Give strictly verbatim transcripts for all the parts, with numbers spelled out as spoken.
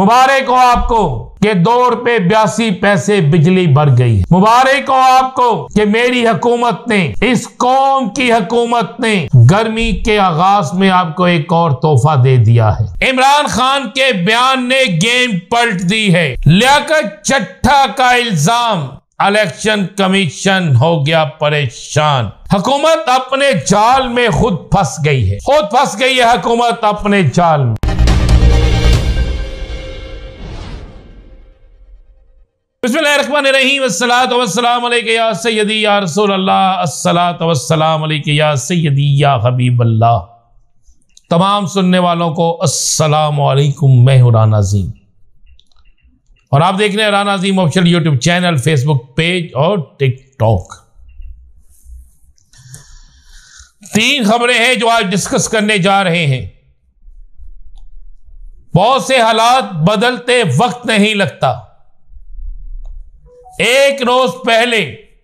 मुबारक हो आपको कि दो रुपए बयासी पैसे बिजली बढ़ गई है। मुबारक हो आपको कि मेरी हुकूमत ने, इस कौम की हुकूमत ने गर्मी के आगाज में आपको एक और तोहफा दे दिया है। इमरान खान के बयान ने गेम पलट दी है। लियाकत चट्ठा का इल्जाम, इलेक्शन कमीशन हो गया परेशान। हुकूमत अपने जाल में खुद फंस गई है, खुद फंस गई है हुकूमत अपने जाल में। बिस्मिल्लाहिर्रहमानिर्रहीम, अस्सलातु वस्सलामु अलैका या सय्यदी या रसूल अल्लाह, अस्सलातु वस्सलामु अलैका या सय्यदी या हबीब अल्लाह। तमाम सुनने वालों को अस्सलामु अलैकुम। मैं हूं राना अज़ीम और आप देख रहे हैं Rana Azeem official YouTube channel, Facebook page और टिकटॉक। तीन खबरें हैं जो आज डिस्कस करने जा रहे हैं। बहुत से हालात बदलते वक्त नहीं लगता। एक रोज पहले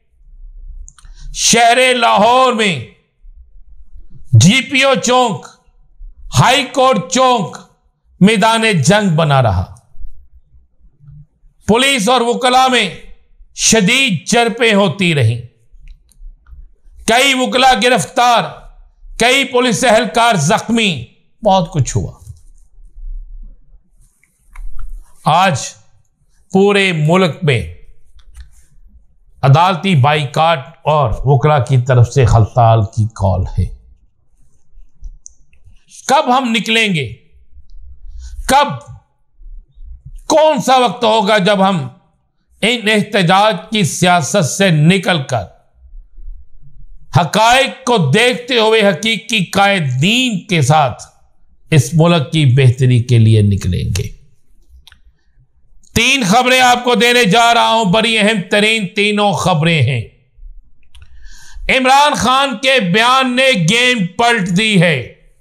शहर लाहौर में GPO chowk, high court chowk मैदान जंग बना रहा। पुलिस और वकला में शदीद झड़पें होती रही। कई वकला गिरफ्तार, कई पुलिस एहलकार जख्मी, बहुत कुछ हुआ। आज पूरे मुल्क में अदालती बाइकाट और वकला की तरफ से हड़ताल की कॉल है। कब हम निकलेंगे? कब, कौन सा वक्त होगा जब हम इन एहतजाज की सियासत से निकलकर हकायक को देखते हुए हकीकी कायदीन के साथ इस मुल्क की बेहतरी के लिए निकलेंगे? तीन खबरें आपको देने जा रहा हूं, बड़ी अहम तरीन तीनों खबरें हैं। इमरान खान के बयान ने गेम पलट दी है।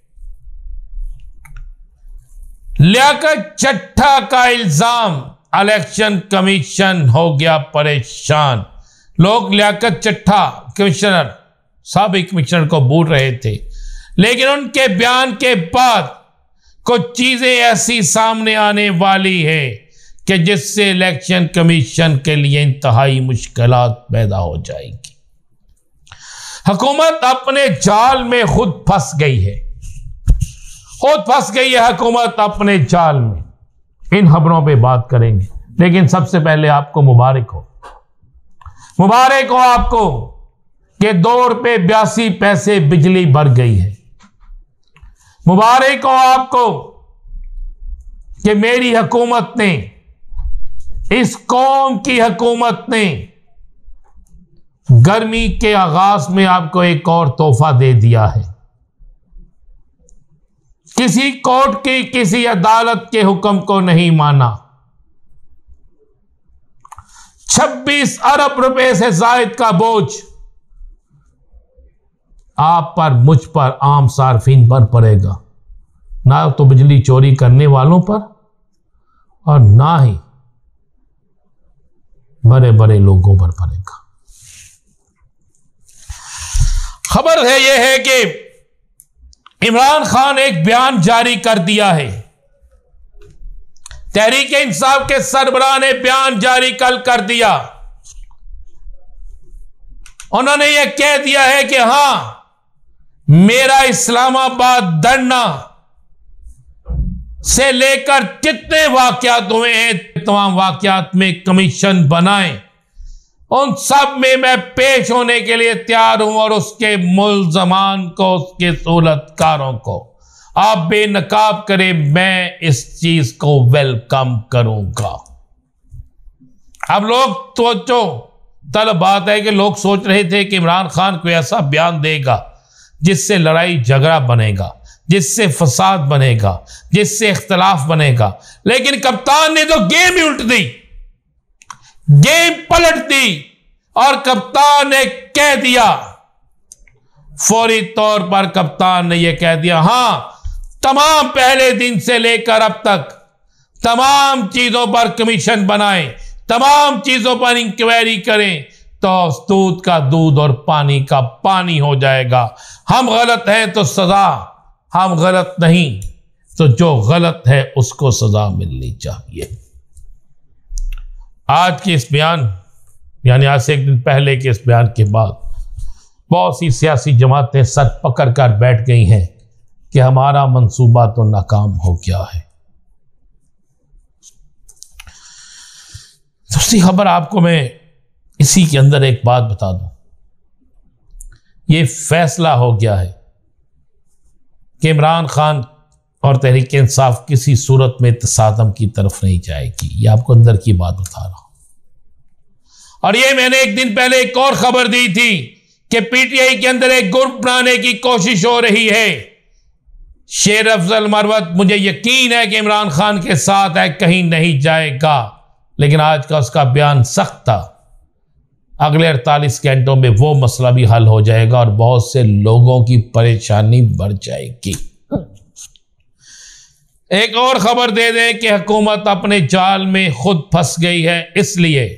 लियाकत चट्ठा का इल्जाम, इलेक्शन कमीशन हो गया परेशान। लोग लियाकत चट्ठा कमिश्नर, साबिक कमिश्नर को भूल रहे थे, लेकिन उनके बयान के बाद कुछ चीजें ऐसी सामने आने वाली है कि जिससे इलेक्शन कमीशन के लिए इंतहाई मुश्किलात पैदा हो जाएगी। हुकूमत अपने जाल में खुद फंस गई है, खुद फंस गई है हुकूमत अपने जाल में। इन खबरों पे बात करेंगे, लेकिन सबसे पहले आपको मुबारक हो, मुबारक हो आपको कि दो रुपए बयासी पैसे बिजली बढ़ गई है। मुबारक हो आपको कि मेरी हुकूमत ने, इस कौम की हुकूमत ने गर्मी के आगाज में आपको एक और तोहफा दे दिया है। किसी कोर्ट की, किसी अदालत के हुक्म को नहीं माना। छब्बीस अरब रुपए से जायद का बोझ आप पर, मुझ पर, आम सार्फिन पर पड़ेगा। ना तो बिजली चोरी करने वालों पर और ना ही बड़े बड़े लोगों पर पड़ेगा। खबर है यह है कि इमरान खान एक बयान जारी कर दिया है। तहरीक इंसाफ के सरबराह ने बयान जारी कल कर दिया। उन्होंने यह कह दिया है कि हां, मेरा इस्लामाबाद धरना से लेकर कितने वाकयात हुए हैं, तमाम वाकयात में कमीशन बनाए, उन सब में मैं पेश होने के लिए तैयार हूं और उसके मुल्जमान को, उसके सहूलतकारों को आप बेनकाब करें, मैं इस चीज को वेलकम करूंगा। अब लोग सोचो, तल बात है कि लोग सोच रहे थे कि इमरान खान कोई ऐसा बयान देगा जिससे लड़ाई झगड़ा बनेगा, जिससे फसाद बनेगा, जिससे इख्तलाफ बनेगा, लेकिन कप्तान ने तो गेम ही उल्ट दी, गेम पलट दी और कप्तान ने कह दिया, फौरी तौर पर कप्तान ने यह कह दिया, हां, तमाम पहले दिन से लेकर अब तक तमाम चीजों पर कमीशन बनाएं, तमाम चीजों पर इंक्वायरी करें, तो दूध का दूध और पानी का पानी हो जाएगा। हम गलत हैं तो सजा, हम गलत नहीं तो जो गलत है उसको सजा मिलनी चाहिए। आज के इस बयान यानी आज से एक दिन पहले के इस बयान के बाद बहुत सी सियासी जमातें सर पकड़ कर बैठ गई हैं कि हमारा मंसूबा तो नाकाम हो गया है। दूसरी खबर आपको मैं इसी के अंदर एक बात बता दूं, ये फैसला हो गया है कि इमरान खान और तहरीक इंसाफ किसी सूरत में तसादम की तरफ नहीं जाएगी। ये आपको अंदर की बात बता रहा हूं। और ये मैंने एक दिन पहले एक और खबर दी थी कि पीटीआई के अंदर एक ग्रुप बनाने की कोशिश हो रही है। शेर अफजल मरवत मुझे यकीन है कि इमरान खान के साथ है, कहीं नहीं जाएगा, लेकिन आज का उसका बयान सख्त था। अगले अड़तालीस घंटों में वो मसला भी हल हो जाएगा और बहुत से लोगों की परेशानी बढ़ जाएगी। एक और खबर दे दें कि हुकूमत अपने जाल में खुद फंस गई है, इसलिए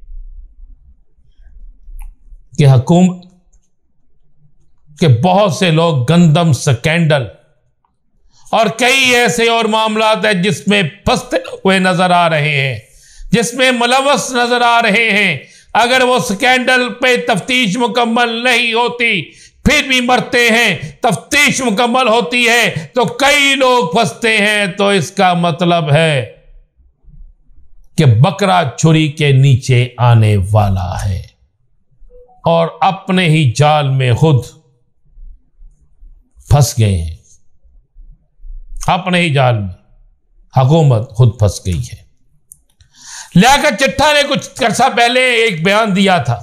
कि हुकूमत के बहुत से लोग गंदम स्कैंडल और कई ऐसे और मामलात हैं जिसमें फंसते हुए नजर आ रहे हैं, जिसमें मुलव्वस नजर आ रहे हैं। अगर वो स्कैंडल पे तफ्तीश मुकम्मल नहीं होती फिर भी मरते हैं, तफ्तीश मुकम्मल होती है तो कई लोग फंसते हैं, तो इसका मतलब है कि बकरा छुरी के नीचे आने वाला है और अपने ही जाल में खुद फंस गए हैं। अपने ही जाल में हुकूमत खुद फंस गई है। लियाकत चट्ठा ने कुछ अर्सा पहले एक बयान दिया था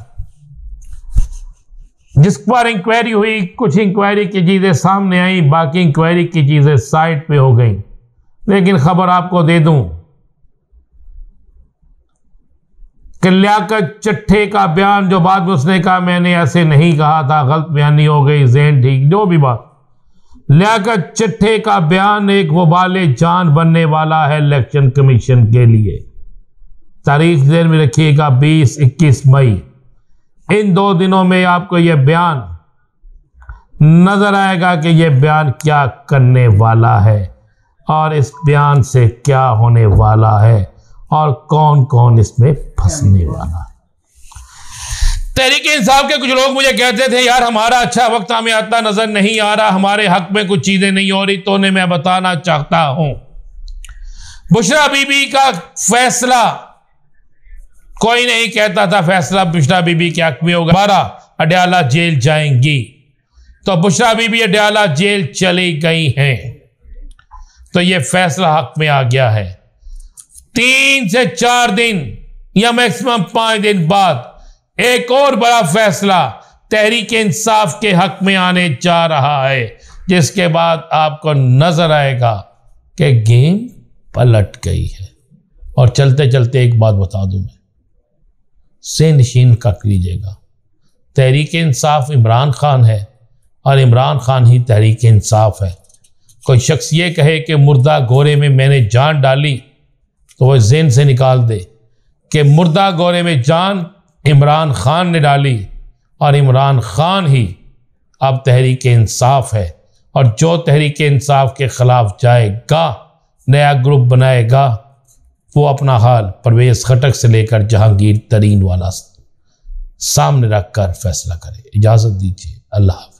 जिस पर इंक्वायरी हुई। कुछ इंक्वायरी की चीजें सामने आई, बाकी इंक्वायरी की चीजें साइड पे हो गई। लेकिन खबर आपको दे दूं कि लियाकत चट्ठे का बयान जो बाद में उसने कहा मैंने ऐसे नहीं कहा था, गलत बयानी हो गई, ज़हन ठीक, जो भी बात, लियाकत चट्ठे का बयान एक वबाले जान बनने वाला है इलेक्शन कमीशन के लिए। तारीख ज़हन में रखिएगा, बीस इक्कीस मई। इन दो दिनों में आपको यह बयान नजर आएगा कि यह बयान क्या करने वाला है और इस बयान से क्या होने वाला है और कौन कौन इसमें फंसने वाला है। तहरीक इंसाफ के कुछ लोग मुझे कहते थे यार हमारा अच्छा वक्त हमें आता नजर नहीं आ रहा, हमारे हक में कुछ चीजें नहीं हो रही, तो उन्हें मैं बताना चाहता हूं बुशरा बीबी का फैसला, कोई नहीं कहता था फैसला बुशरा बीबी के हक में होगा, बारह अडयाला जेल जाएंगी, तो बुशरा बीबी अडयाला जेल चली गई हैं, तो यह फैसला हक में आ गया है। तीन से चार दिन या मैक्सिमम पांच दिन बाद एक और बड़ा फैसला तहरीक इंसाफ के हक में आने जा रहा है, जिसके बाद आपको नजर आएगा कि गेम पलट गई है। और चलते चलते एक बात बता दूं, मैं से नशीन कट लीजिएगा, तहरीक इंसाफ इमरान खान है और इमरान खान ही तहरीक इंसाफ है। कोई शख्स ये कहे कि मुर्दा घोड़े में मैंने जान डाली, तो वह ज़हन से निकाल दे कि मुर्दा घोड़े में जान इमरान खान ने डाली और इमरान खान ही अब तहरीक इंसाफ है। और जो तहरीक इंसाफ के खिलाफ जाएगा, नया ग्रुप बनाएगा, वो अपना हाल परवेज खटक से लेकर जहांगीर तरीन वाला सामने रखकर फैसला करे। इजाज़त दीजिए, अल्लाह।